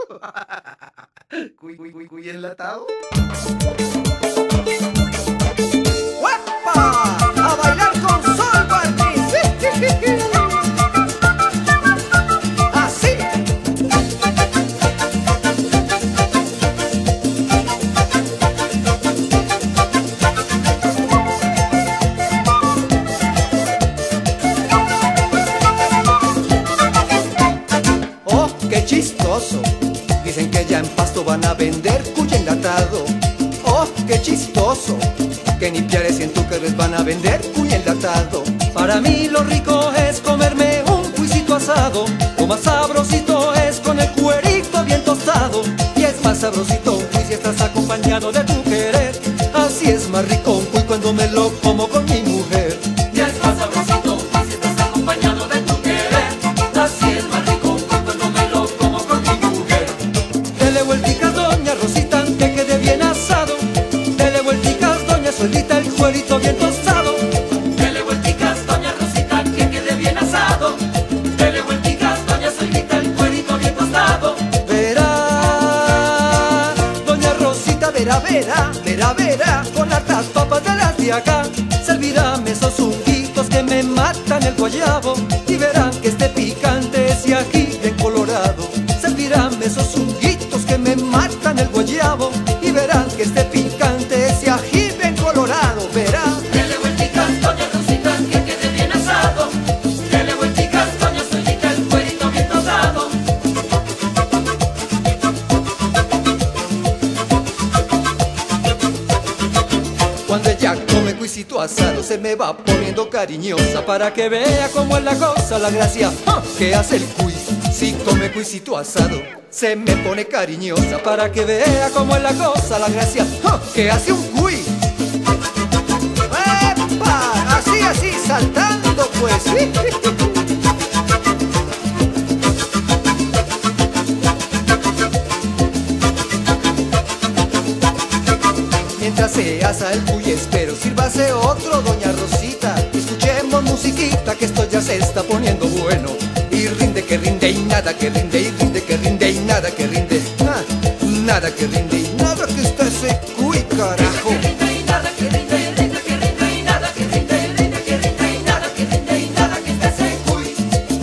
Cuy enlatado. ¡Guapa! ¡A bailar con Sol Barniz! ¡Así! ¡Oh, qué chistoso! Dicen que ya en Pasto van a vender cuy enlatado. ¡Oh, qué chistoso! Que ni Piares y en Túquerres van a vender cuy enlatado. Para mí lo rico es comerme un cuisito asado. Lo más sabrosito es con el cuerito bien tostado. Y es más sabrosito un cuy si estás acompañado de tu querer. Así es más rico un cuy cuando me lo como con mi mujer. Y es más sabrosito un cuy si estás acompañado de tu querer. Así es más rico un cuy cuando me lo como con mi mujer. Dele vuelticas, doña Rosita, que quede bien asado. Dele vuelticas, doña Solita, el cuerito bien tostado. Dele vuelticas, doña Rosita, que quede bien asado. Dele vuelticas, doña Solita, el cuerito bien tostado. Verá, doña Rosita, verá, verá, verá, verá, con hartas papas de las de acá. Servirán esos zunguitos que me matan el guayabo. Y verán que este picante es de aquí bien colorado. Servirán esos zunguitos que me matan el guayabo. Y verán que este picante es de ají bien colorado. Verán. Dele vuelticas, doña Rosita, que quede bien asado. Dele vuelticas, doña Solita, el cuerito bien tostado. Cuando ella come cuisito asado se me va poniendo cariñosa. Para que vea cómo es la cosa, la gracia que hace el cuy. Si come cuisito asado se me pone cariñosa. Para que vea cómo es la cosa, la gracia que hace un cuy. ¡Epa! Así, así, saltando pues. Mientras se asa el cuy, espero sírvase otro, doña Rosita. Escuchemos musiquita, que esto ya se está poniendo bueno. Y rinde que rinde y nada que rinde, y rinde que rinde y nada que rinde. Nada que rinde y nada que está ese cuy, carajo. Que rinde y nada que rinde, rinde que rinde y nada que rinde, rinde que rinde y nada que rinde y nada que esté ese cuy.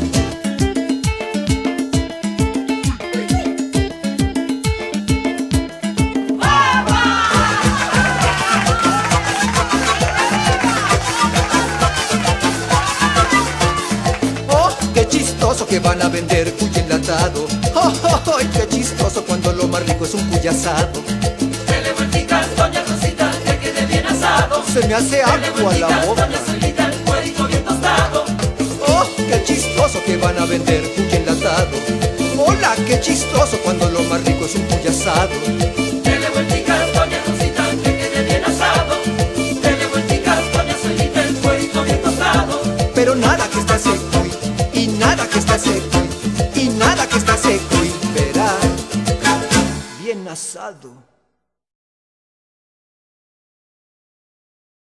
¡Oh, qué chistoso que van a vender cuy enlatado! ¡Oh, oh, oh! ¡Qué chistoso cuando lo más rico es un cuy asado! Dele vuelticas, doña Rosita, que quede bien asado. Se me hace Dele agua la vuelticas, boca. doña Solita, el cuerito bien tostado. ¡Oh, qué chistoso que van a vender cuy enlatado! ¡Hola, qué chistoso cuando lo más rico es un cuy asado! Dele vuelticas, doña Rosita, que quede bien asado. Dele vuelticas, doña Solita, el cuerito bien tostado. Pero nada que está ese cuy, y nada que está ese cuy, y nada que está ese cuy, verá, bien asado.